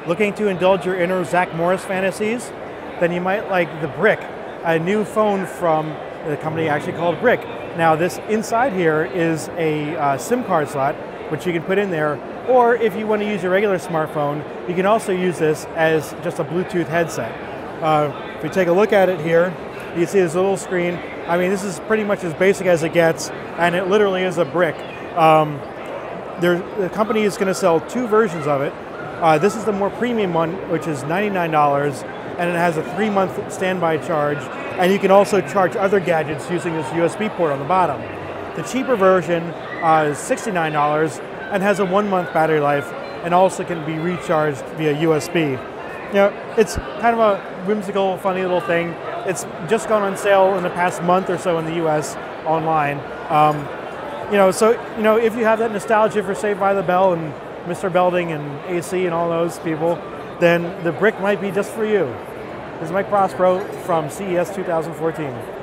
Looking to indulge your inner Zach Morris fantasies? Then you might like the Brick, a new phone from the company actually called Brick. Now this inside here is a SIM card slot, which you can put in there, or if you want to use your regular smartphone, you can also use this as just a Bluetooth headset. If we take a look at it here, you see this little screen. I mean, this is pretty much as basic as it gets, and it literally is a brick. The company is going to sell two versions of it. This is the more premium one, which is $99, and it has a 3-month standby charge, and you can also charge other gadgets using this USB port on the bottom. The cheaper version is $69 and has a 1-month battery life, and also can be recharged via USB. You know, it's kind of a whimsical, funny little thing. It's just gone on sale in the past month or so in the US online. If you have that nostalgia for Saved by the Bell and Mr. Belding and AC and all those people, then the Brick might be just for you. This is Mike Prospero from CES 2014.